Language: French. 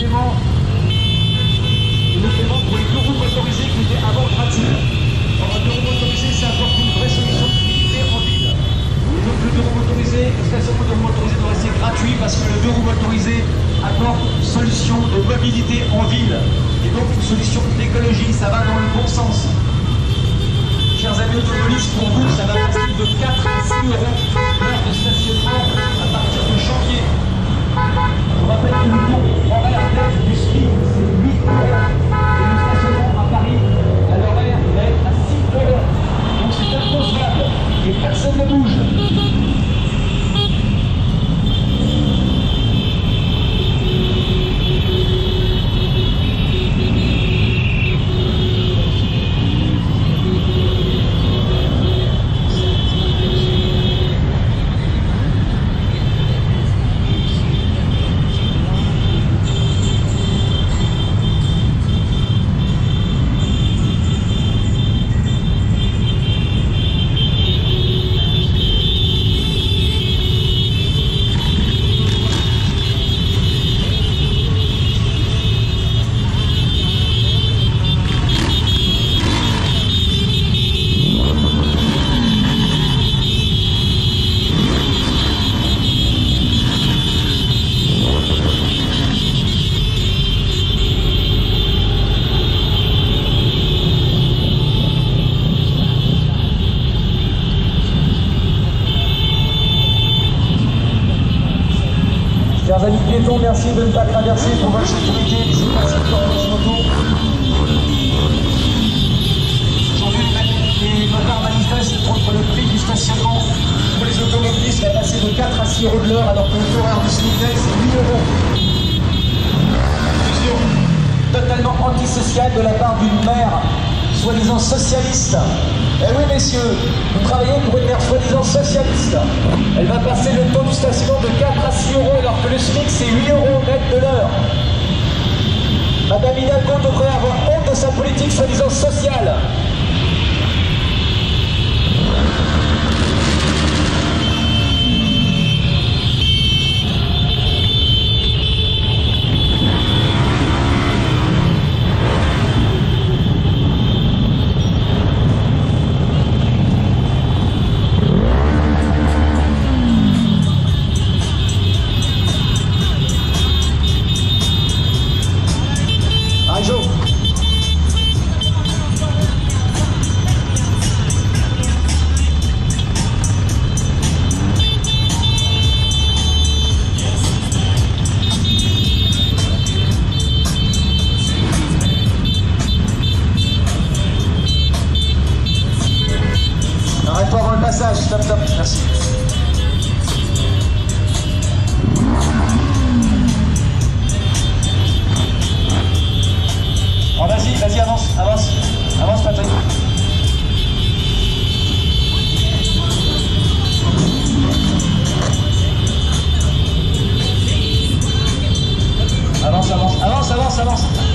paiement pour les 2 roues motorisées qui étaient avant gratuits. Or, le 2 roues motorisées, ça apporte une vraie solution de mobilité en ville. Et donc le 2 roues motorisé, le stationnement de 2 roues motorisés doit rester gratuit parce que le 2 roues motorisé apporte une solution de mobilité en ville. Et donc une solution d'écologie, ça va dans le bon sens. Chers amis automobilistes, pour vous, ça va passer de 4 à 6 euros l'heure de stationnement à partir de janvier. Je rappelle que le taux horaire net du SMIC, c'est 8 euros. Et le stationnement à Paris, à l'horaire, il va être à 6 euros. Donc c'est imposable. Et personne ne bouge. Chers amis piétons, merci de ne pas traverser pour votre sécurité les circonstances moto. Aujourd'hui, les motards manifestent contre le prix du stationnement pour les automobilistes va passer de 4 à 6 euros de l'heure alors que le taux horaire du SMIC c'est 8 euros. Mesure totalement antisociale de la part d'une maire soi-disant socialiste. Eh oui messieurs, vous travaillez pour une maire soi-disant socialiste. Elle va passer le taux du stationnement de 4 à 6 euros alors que le SMIC c'est 8 euros net de l'heure. Madame Hidalgo devrait avoir honte de sa politique soi-disant sociale. Arrête-toi avant le passage, stop, stop, merci. Bon, vas-y, avance, Patrick. Avance.